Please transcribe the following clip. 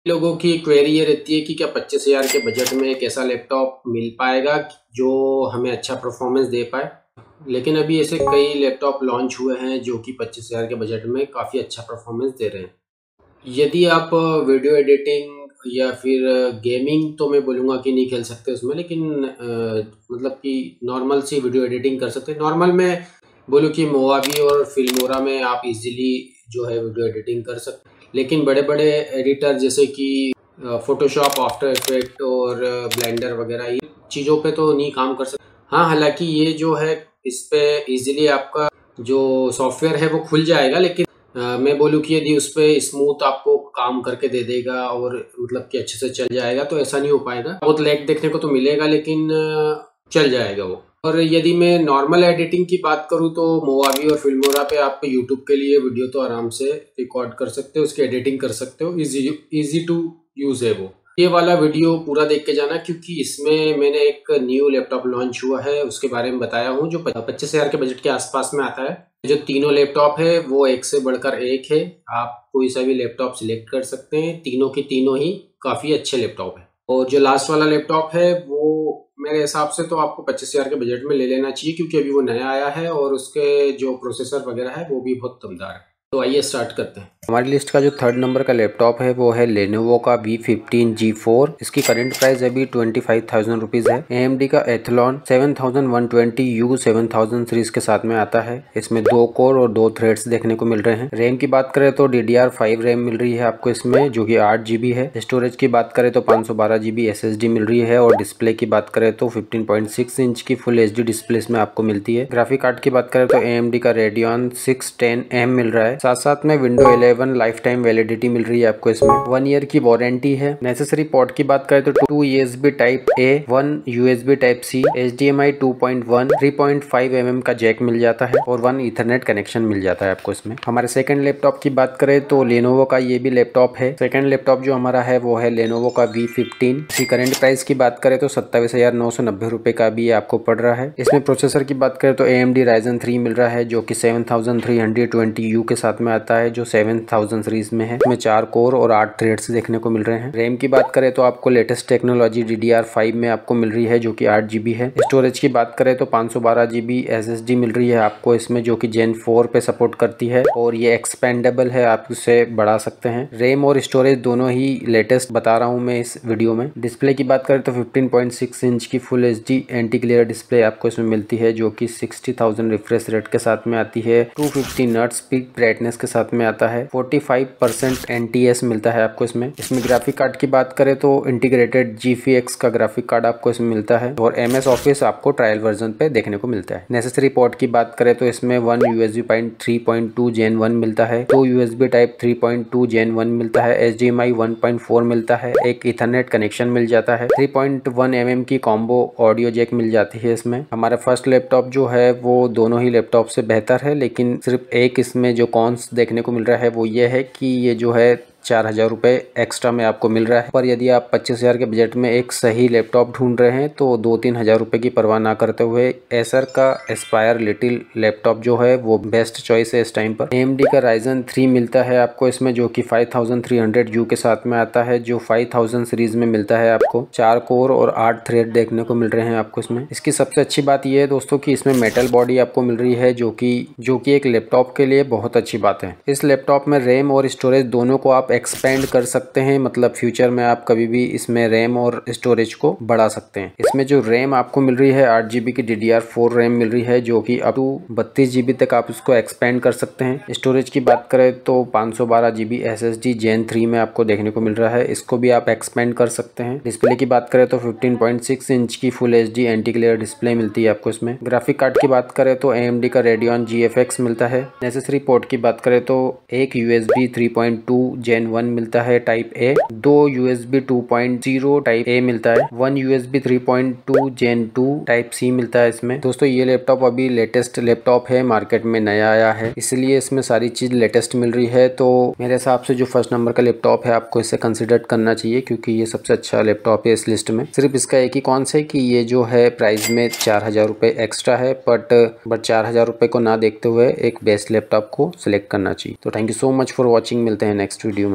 लोगों की क्वेरी ये रहती है कि क्या 25,000 के बजट में एक ऐसा लैपटॉप मिल पाएगा जो हमें अच्छा परफॉर्मेंस दे पाए। लेकिन अभी ऐसे कई लैपटॉप लॉन्च हुए हैं जो कि 25,000 के बजट में काफ़ी अच्छा परफॉर्मेंस दे रहे हैं। यदि आप वीडियो एडिटिंग या फिर गेमिंग, तो मैं बोलूँगा कि नहीं खेल सकते उसमें, लेकिन मतलब कि नॉर्मल सी वीडियो एडिटिंग कर सकते हैं। नॉर्मल में बोलूँ कि मोवावी और फिल्मोरा में आप इजीली जो है वीडियो एडिटिंग कर सकते हैं। लेकिन बड़े बड़े एडिटर जैसे कि फोटोशॉप, आफ्टर इफेक्ट और ब्लेंडर वगैरह, ये चीज़ों पे तो नहीं काम कर सकते। हाँ, हालांकि ये जो है इस पे इजीली आपका जो सॉफ्टवेयर है वो खुल जाएगा, लेकिन मैं बोलूँ कि यदि उस पर स्मूथ आपको काम करके दे देगा और मतलब कि अच्छे से चल जाएगा, तो ऐसा नहीं हो पाएगा। बहुत लैग देखने को तो मिलेगा, लेकिन चल जाएगा वो। और यदि मैं नॉर्मल एडिटिंग की बात करूँ तो मोवावी और फिल्मोरा पे आप यूट्यूब के लिए वीडियो तो आराम से रिकॉर्ड कर सकते हो, उसकी एडिटिंग कर सकते हो। इजी टू यूज है वो। ये वाला वीडियो पूरा देख के जाना, क्योंकि इसमें मैंने एक न्यू लैपटॉप लॉन्च हुआ है उसके बारे में बताया हूँ, जो 25,000 के बजट के आसपास में आता है। जो तीनों लैपटॉप है वो एक से बढ़कर एक है। आप कोई सा भी लैपटॉप सिलेक्ट कर सकते हैं, तीनों की तीनों ही काफ़ी अच्छे लैपटॉप है। और जो लास्ट वाला लैपटॉप है वो मेरे हिसाब से तो आपको 25,000 के बजट में ले लेना चाहिए, क्योंकि अभी वो नया आया है और उसके जो प्रोसेसर वगैरह है वो भी बहुत दमदार है। तो आइए स्टार्ट करते हैं। हमारी लिस्ट का जो थर्ड नंबर का लैपटॉप है वो है लेनोवो का V15 G4। इसकी करंट प्राइस अभी 25,000 रुपीज है। AMD का एथलॉन 7120U 7000 सीरीज के साथ में आता है। इसमें 2 कोर और 2 थ्रेड्स देखने को मिल रहे हैं। रैम की बात करें तो DDR5 रैम मिल रही है आपको इसमें, जो कि 8 GB है। स्टोरेज की बात करें तो 512 GB SSD मिल रही है। और डिस्प्ले की बात करें तो 15.6 इंच की फुल HD डिस्प्ले इसमें आपको मिलती है। ग्राफिक कार्ड की बात करें तो AMD का Radeon 610M मिल रहा है। साथ साथ में Windows 11 लाइफ टाइम वैलिडिटी मिल रही है आपको इसमें। 1 ईयर की वारंटी है। नेसेसरी पोर्ट की बात करें तो 2 USB type A, 1 USB type C, HDMI 2.1, 3.5 mm का जैक मिल जाता है और 1 ईथरनेट कनेक्शन मिल जाता है आपको इसमें। हमारे सेकंड लैपटॉप की बात करें तो लेनोवो का ये भी लैपटॉप है। सेकंड लैपटॉप जो हमारा है वो है लेनोवो का V15। इसकी करंट प्राइस की बात करें तो 27,990 रुपए का भी आपको पड़ रहा है। इसमें प्रोसेसर की बात करें तो AMD Ryzen 3 मिल रहा है, जो कि 7320U के साथ में आता है, जो 7000 सीरीज में है। इसमें 4 कोर और 8 थ्रेड्स देखने को मिल रहे हैं। रैम की बात करें तो आपको लेटेस्ट टेक्नोलॉजी DDR5 में आपको मिल रही है, जो कि 8 GB है। स्टोरेज की बात करें तो 512 GB SSD मिल रही है आपको इसमें, जो कि Gen 4 पे सपोर्ट करती है और ये एक्सपेंडेबल है, आप उसे बढ़ा सकते हैं। रैम और स्टोरेज दोनों ही लेटेस्ट बता रहा हूँ मैं इस वीडियो में। डिस्प्ले की बात करें तो 15.6 इंच की full HD anti glare display आपको इसमें मिलती है, जो कि 60,000 रिफ्रेश रेट के साथ में आती है। 250 नट्स पीक ब्राइटनेस के साथ में आता है। 45% NTS मिलता है आपको इसमें। इसमें ग्राफिक कार्ड की बात करें तो इंटीग्रेटेड GFX का ग्राफिक कार्ड आपको इसमें मिलता है और MS ऑफिस आपको ट्रायल वर्जन पे देखने को मिलता है। नेसेसरी पोर्ट की बात करें तो इसमें 1 USB 3.2 Gen 1 मिलता है, 2 USB टाइप 3.2 Gen 1 मिलता है, HDMI 1.4 मिलता है, एक ईथरनेट कनेक्शन मिल जाता है, 3.1 mm की कॉम्बो ऑडियो जैक मिल जाती है इसमें। हमारा फर्स्ट लैपटॉप जो है वो दोनों ही लैपटॉप से बेहतर है, लेकिन सिर्फ एक इसमें जो कॉन्स देखने को मिल रहा है वो ये है कि ये जो है 4,000 रुपये एक्स्ट्रा में आपको मिल रहा है। पर यदि आप 25,000 के बजट में एक सही लैपटॉप ढूंढ रहे हैं तो 2-3 हज़ार रुपये की परवाह ना करते हुए एसर का एस्पायर लिटिल लैपटॉप जो है वो बेस्ट चॉइस है इस टाइम पर। AMD का Ryzen 3 मिलता है आपको इसमें, जो कि 5300U के साथ में आता है, जो 5000 सीरीज में मिलता है आपको। 4 कोर और 8 थ्रेड देखने को मिल रहे हैं आपको इसमें। इसकी सबसे अच्छी बात यह है दोस्तों कि इसमें मेटल बॉडी आपको मिल रही है, जो कि एक लैपटॉप के लिए बहुत अच्छी बात है। इस लैपटॉप में रैम और स्टोरेज दोनों को आप एक्सपेंड कर सकते हैं, मतलब फ्यूचर में आप कभी भी इसमें रैम और स्टोरेज को बढ़ा सकते हैं। इसमें जो रैम आपको मिल रही है 8 GB की DDR4 रैम मिल रही है, जो कि अप टू 32 GB तक आप उसको एक्सपेंड कर सकते हैं। स्टोरेज की बात करें तो 512 GB SSD Gen 3 में आपको देखने को मिल रहा है, इसको भी आप एक्सपेंड कर सकते हैं। डिस्प्ले की बात करें तो 15.6 इंच की full HD anti glare display मिलती है आपको इसमें। ग्राफिक कार्ड की बात करें तो AMD का Radeon GFX मिलता है। नेसेसरी पोर्ट की बात करें तो एक USB 3.2 Gen 1 मिलता है type A, 2 USB 2.0 type A मिलता है, 1 USB 3.2 Gen 2 टाइप C मिलता है इसमें। दोस्तों ये लैपटॉप अभी लेटेस्ट लैपटॉप है, मार्केट में नया आया है, इसलिए इसमें सारी चीज लेटेस्ट मिल रही है। तो मेरे हिसाब से जो फर्स्ट नंबर का लैपटॉप है आपको इसे कंसिडर करना चाहिए, क्योंकि ये सबसे अच्छा लैपटॉप है इस लिस्ट में। सिर्फ इसका एक ही कॉन्स है कि ये जो है प्राइस में 4,000 रुपये एक्स्ट्रा है, बट 4,000 रुपये को ना देखते हुए एक बेस्ट लैपटॉप को सिलेक्ट करना चाहिए। तो thank you so much for watching. मिलते हैं नेक्स्ट वीडियो में।